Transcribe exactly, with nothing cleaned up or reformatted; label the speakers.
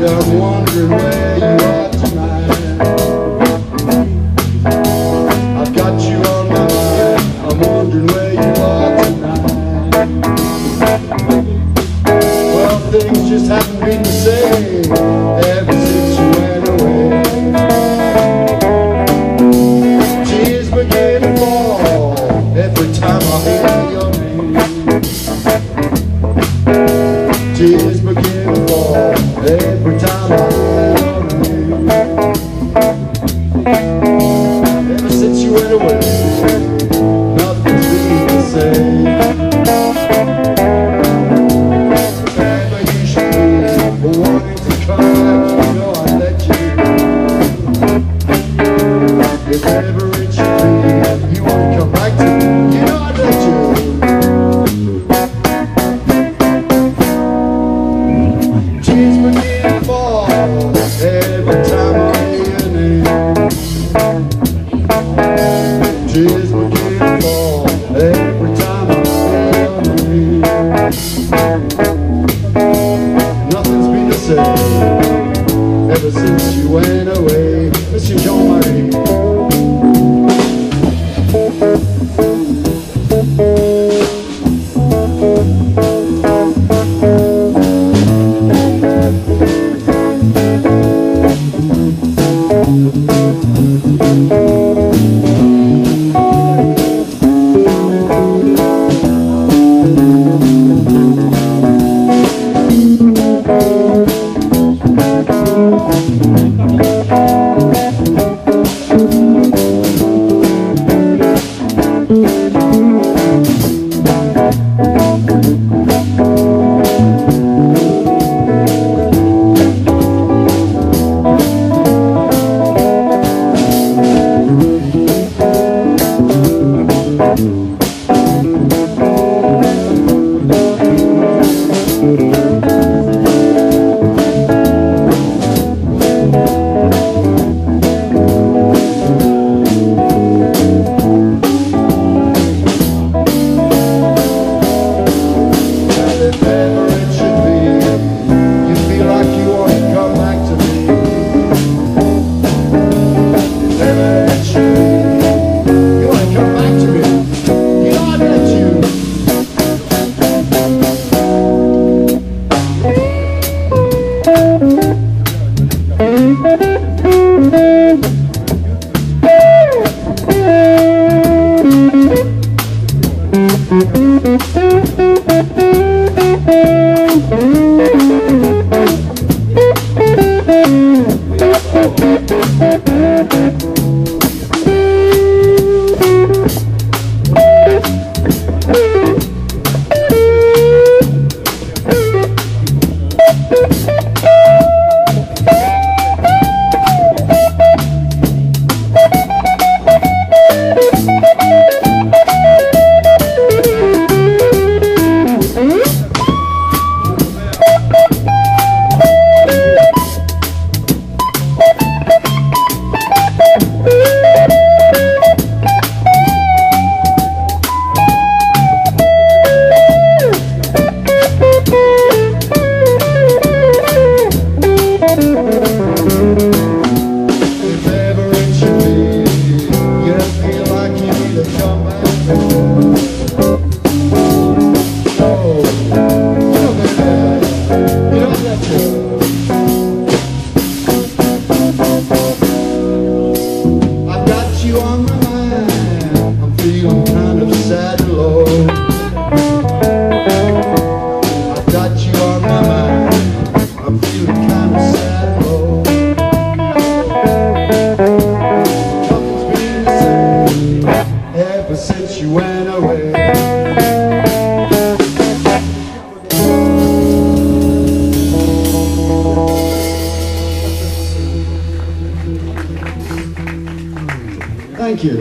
Speaker 1: I'm wondering where you are tonight. I've got you on my mind. I'm wondering where you are tonight. Well, things just haven't been the same ever since you went away. Tears begin to fall every time I hear your name. Tears begin to fall every time I hear your name. Ever since you went away, nothing's been the same. Wherever you should be, wanting to come back, you know I'd let you. If ever it should be, you want to come back to me, you know I'd let you. Tears begin to fall every time I hear your name. Tears begin to fall every time I hear your name. Nothing's been the same ever since you went away. Monsieur Jean-Marie. Thank you.